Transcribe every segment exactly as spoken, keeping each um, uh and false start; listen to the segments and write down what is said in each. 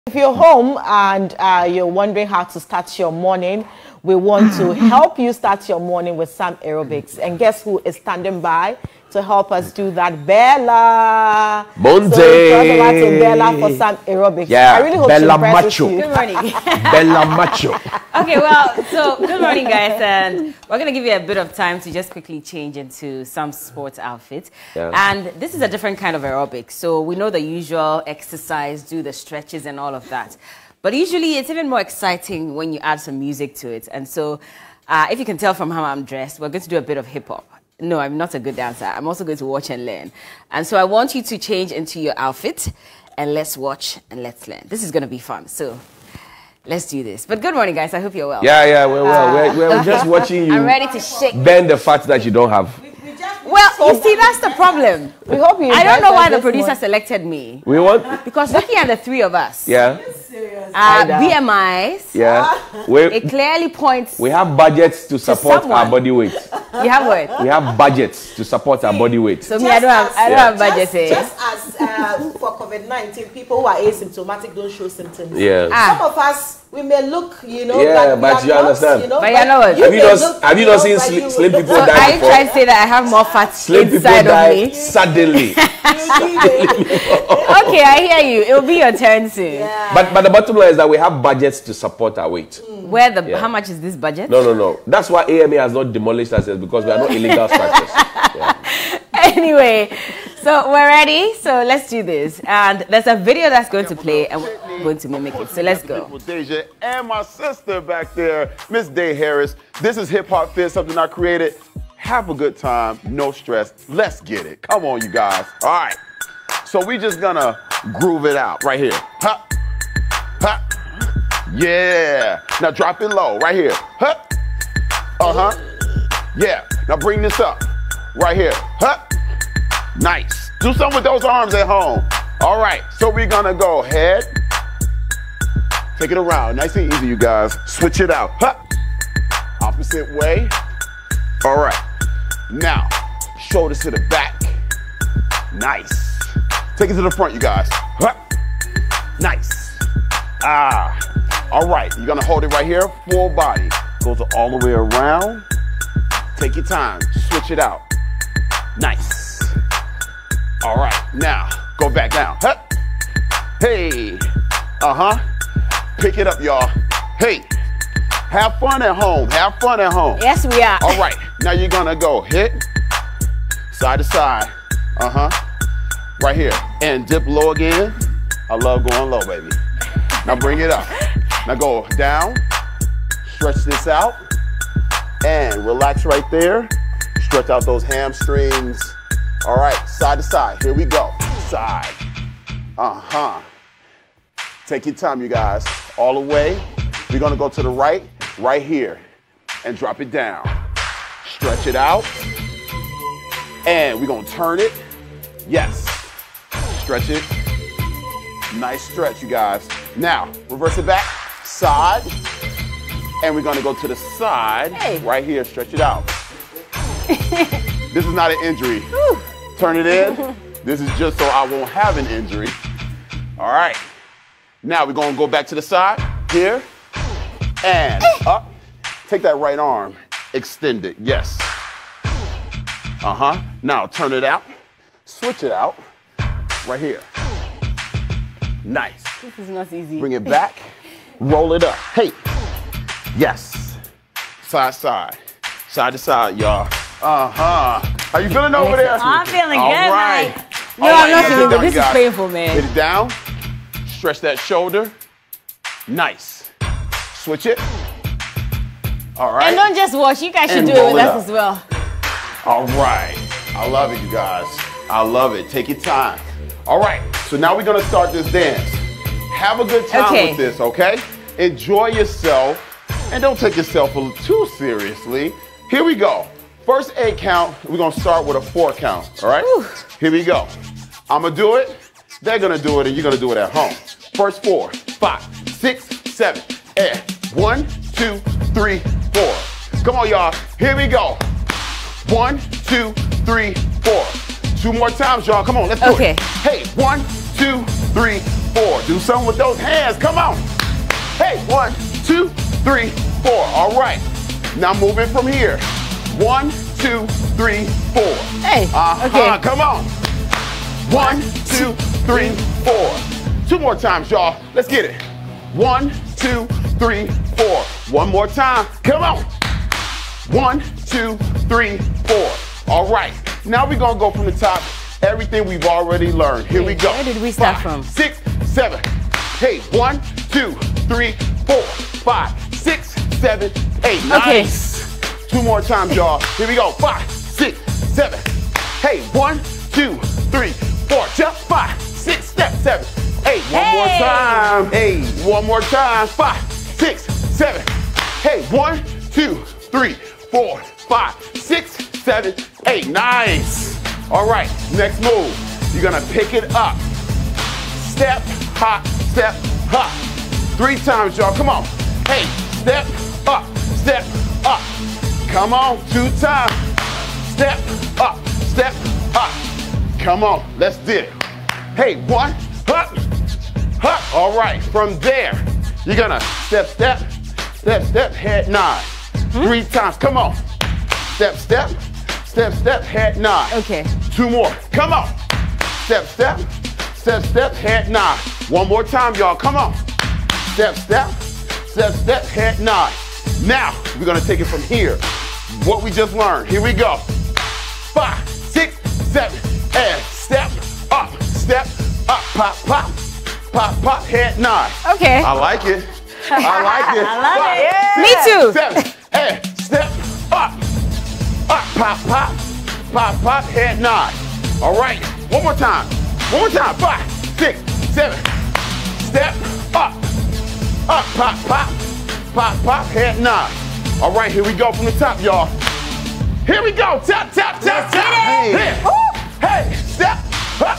If you're home and uh, you're wondering how to start your morning, we want to help you start your morning with some aerobics. And guess who is standing by to help us do that? Berla Mundi. So we cross over to Berla for some aerobics. Yeah, I really hope Berla she impresses Macho. you. Good morning. Berla Macho. Okay, well, so good morning, guys, and we're going to give you a bit of time to just quickly change into some sports outfit. Yeah. And this is a different kind of aerobics. So we know the usual exercise, do the stretches and all of that. But usually it's even more exciting when you add some music to it. And so uh, if you can tell from how I'm dressed, we're going to do a bit of hip hop. No, I'm not a good dancer. I'm also going to watch and learn. And so I want you to change into your outfit and let's watch and let's learn. This is going to be fun. So let's do this. But good morning, guys. I hope you're well. Yeah, yeah, we're well. Uh, we're, we're just watching you. I'm ready to shake. Bend the fat that you don't have. Well, you see, that's the problem. We hope you. I don't know why the producer morning. selected me. We want? Because looking at the three of us. Yeah. Uh, B M Is. Yeah. We, it clearly points. We have budgets to support to our body weight. You have what? We have budgets to support our body weight. So me, I don't have. I don't yeah. have budgets. Just, just as uh, for COVID nineteen, people who are asymptomatic don't show symptoms. Yeah. Ah. Some of us, we may look, you know, yeah, but, but you not, understand. You know, but you know what? You have you not, look, have you you not know, seen like sli you, slim people so die are you before? trying to say that I have more fat Slim inside people die of me? suddenly. Okay, I hear you. It will be your turn soon. Yeah. But but the bottom line is that we have budgets to support our weight. Mm. Where the yeah. how much is this budget? No, no, no. That's why A M A has not demolished us because we are not illegal structures. Yeah. Anyway, so we're ready. So let's do this. And there's a video that's going to play, and we're going to mimic it. So let's go. Deja and my sister back there, Miss Day Harris. This is Hip Hop Fit, something I created. Have a good time, no stress. Let's get it. Come on, you guys. All right. So we just gonna groove it out right here. Huh. Huh. Yeah. Now drop it low right here. Huh. Uh-huh. Yeah. Now bring this up right here. Huh. Nice. Do something with those arms at home. All right. So we're gonna go head. Take it around. Nice and easy, you guys. Switch it out. Huh. Opposite way. All right. Now, shoulders to the back. Nice. Take it to the front, you guys. Huh. Nice. Ah. All right. You're gonna hold it right here. Full body. Goes all the way around. Take your time. Switch it out. Nice. All right. Now, go back down. Huh. Hey. Uh-huh. Pick it up, y'all. Hey. Have fun at home. Have fun at home. Yes, we are. All right. Now you're gonna go hit side to side. Uh-huh. Right here. And dip low again. I love going low, baby. Now bring it up. Now go down. Stretch this out. And relax right there. Stretch out those hamstrings. All right. Side to side. Here we go. Side. Uh-huh. Take your time, you guys. All the way. We're gonna go to the right, right here, and drop it down. Stretch it out. And we're gonna turn it. Yes. Stretch it. Nice stretch, you guys. Now, reverse it back, side. And we're gonna go to the side, hey. right here, stretch it out. This is not an injury. Whew. Turn it in. This is just so I won't have an injury. All right. Now we're gonna go back to the side, here, and up. Take that right arm, extend it, yes. Uh-huh. Now turn it out, switch it out, right here. Nice. This is not easy. Bring it back, roll it up. Hey, yes. Side, side, side to side, y'all. Uh-huh. How you feeling over there? I'm feeling All good, right. man. No, All I'm right, not feeling good. This is guys. painful, man. Hit it down, stretch that shoulder. Nice. Switch it. All right. And don't just watch. You guys should And do it roll with it us up. as well. All right. I love it, you guys. I love it. Take your time. All right. So now we're going to start this dance. Have a good time Okay. with this, okay? Enjoy yourself. And don't take yourself too seriously. Here we go. First eight count. We're going to start with a four count. All right? Whew. Here we go. I'm going to do it. They're going to do it, and you're going to do it at home. First four, five, six, seven, and one, two, three, four. Come on, y'all. Here we go. One, two, three, four. Two more times, y'all. Come on, let's do Okay. it. Hey, one, two, three, four. Do something with those hands. Come on. Hey, one, two, three, four. All right. Now moving from here. One, two, three, four. Hey. Uh-huh. Okay. Come on. One, two, three, four. Two more times, y'all. Let's get it. One, two, three, four. One more time. Come on. One, two, three, four. All right. Now we're going to go from the top. Everything we've already learned. Here we go. Where did we start Five, from? Six, seven. Hey, one, two, three, four, five, six, seven, eight. Okay. Nice. Two more times, y'all. Here we go. Five, six, seven. Hey, one, two, three, four. Jump. Five, six, step, seven, eight. One Hey. more time. Hey, one more time. Five, six, seven. Hey, one, two, three, four, five, six, seven, eight. Nice. All right, next move. You're gonna pick it up. Step, hop, step, hop. Three times, y'all. Come on. Hey, step up, step up. Come on, two times. Step up, step up. Come on, let's do it. Hey, one, hop, hop. All right, from there, you're gonna step, step, step, step, head nod. Hmm? Three times, come on. Step, step, step, step, head nod. Okay. Two more, come on. Step, step, step, step, head nod. One more time, y'all, come on. Step, step, step, step, head nod. Now, we're gonna take it from here. What we just learned, here we go. Five, six, seven, and step up, step up, pop, pop, pop, pop, head nod. Okay. I like it. I like it. I love Five, it. six, Me too. Seven, and step up, up, pop, pop, pop, pop, head nod. All right, one more time. One more time. Five, six, seven, step up, up, pop, pop, pop, pop, head nod. All right, here we go from the top, y'all. Here we go. Tap, tap, tap, tap. Hey. Here. Hey, step up.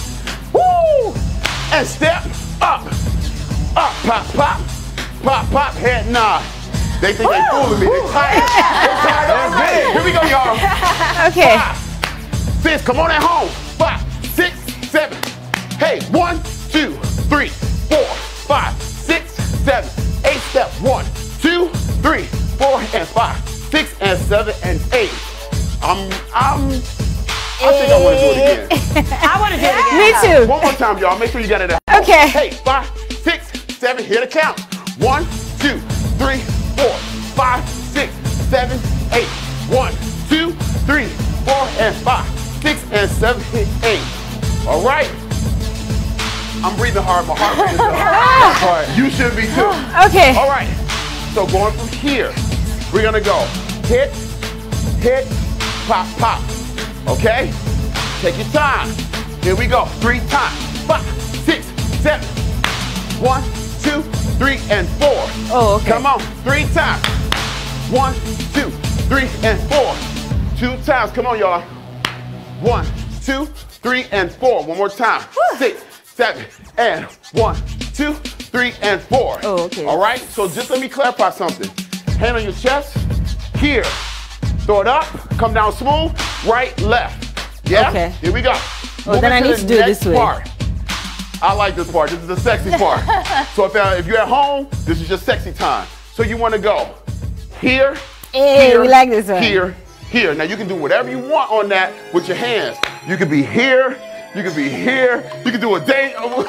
Woo! And step up. Up, pop, pop, pop, pop, head nod. They think they fooling me. They tired. They tired already. Here we go, y'all. Okay. Five, six, come on at home. Five, six, seven. Hey, one, two, three, four, five, six, seven, eight. Step one, two, three, four, and five, six, and seven, and eight. I'm, I'm, I think I want to do it again. I want to do it again. Me too. One more time, y'all. Make sure you got it out. Okay. Hey, five, six, seven. Here to count. One, two, three, four, five, six, seven, eight. One, two, three, four, and five, six, and seven, and eight. All right. I'm breathing hard. My heart rate is hard. You should be too. Okay. All right. So going from here, we're gonna go hit, hit, pop, pop. Okay? Take your time. Here we go. Three times. Five, six, seven. One, two, three, and four. Oh, okay. Come on. Three times. One, two, three, and four. Two times. Come on, y'all. One, two, three, and four. One more time. Six, seven, and one, two, three, and four. Oh, okay. All right? So just let me clarify something. Hand on your chest. Here. Throw it up. Come down smooth. Right, left. Yeah? Okay. Here we go. Oh, Move then I into need the to do it next this way. part. I like this part. This is the sexy part. So if, uh, if you're at home, this is your sexy time. So you want to go here, Hey, here, we like this one. here, here. Now you can do whatever you want on that with your hands. You can be here. You can be here. You can do a day. All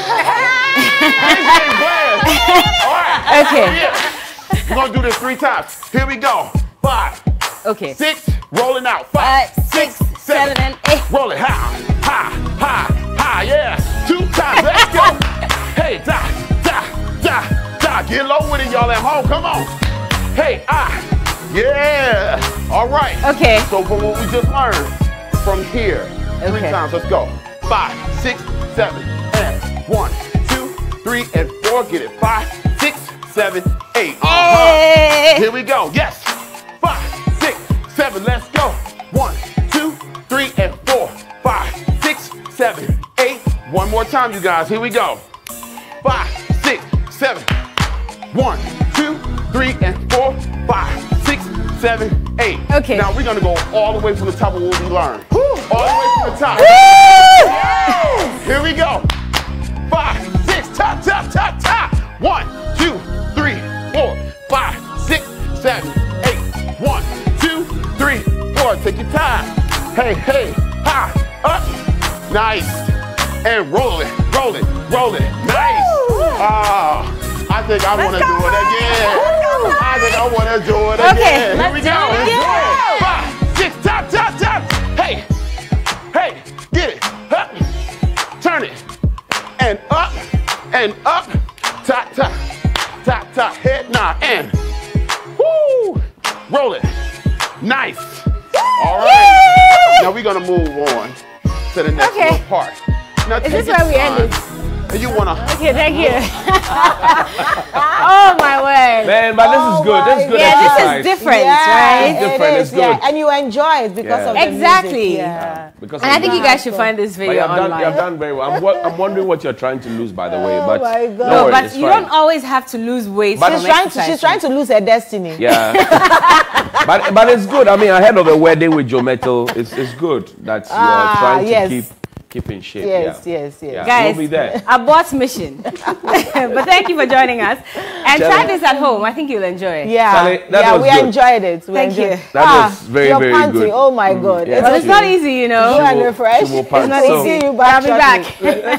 right. Okay. Here. We're going to do this three times. Here we go. Five. Okay. Six. Rolling out. Five, Five, six, six, seven, seven, and eight. Roll it high, high, high, high. Yeah. Two times. Let's go. Hey, da, da, da, da. Get low with it, y'all at home. Come on. Hey, ah. Yeah. All right. Okay. So from what we just learned, from here, three Okay. times. Let's go. Five, six, seven, and one, two, three, and four. Get it. Five, six, seven, eight. Uh-huh. Hey. Here we go. Yes. Five, six, seven. Let's go. One, two, three, and four. Five, six, seven, eight. One more time, you guys. Here we go. Five, six, seven. One, two, three, and four. Five, six, seven, eight. Okay. Now we're gonna go all the way from the top of what we learned. All the way from the top. Woo! Here we go. Five, ta, ta, ta, ta. One, two, three, four, five, six, seven, eight. One, two, three, four. Take your time. Hey, hey, ha, up. Nice. And roll it, roll it, roll it. Nice. Ah, I think I want to do it again. I think I want to do it Okay, again. Here we let's go. do it again. Five, six, tap, tap, tap. Hey, hey, get it. Up. Turn it. And up, and up. Tap, tap, tap, tap. Head nod, and woo. Roll it. Nice. All right. Now we're going to move on to the next Okay. little part. Now, Is this where we end it? And you want to... Okay, thank you. Oh my word. Man, but this Oh is good. This is my good Yeah, exercise. this is different, Yeah, right? It's different, It it's is, yeah. good. And you enjoy it because Yeah. of the Exactly. music. Yeah. Because And of I think the- you guys should find this But video you have, done, online. you have done very well. I'm, wo- I'm wondering what you're trying to lose, by the way. Oh But my God. no No, worries, but it's you fine. don't always have to lose weight. But from She's trying, to, she's exercising. trying to lose her destiny. Yeah. but but it's good. I mean, ahead of a wedding with Joe Metal, it's, it's good that you're Ah, trying to yes. keep keep in shape. Yes, yeah. yes, yes. Yeah. Guys, You'll be there. abort mission. But thank you for joining us. And Charlie. try this at home. I think you'll enjoy it. Yeah, Charlie, that yeah, was we good. enjoyed it. We Thank enjoyed you. it. That Ah, was very, your very panty, good. Oh my God. yeah. It's But it's not easy, you know. Go and will- refresh. she will It's pant. not So- easy. You I'll be shortly. back.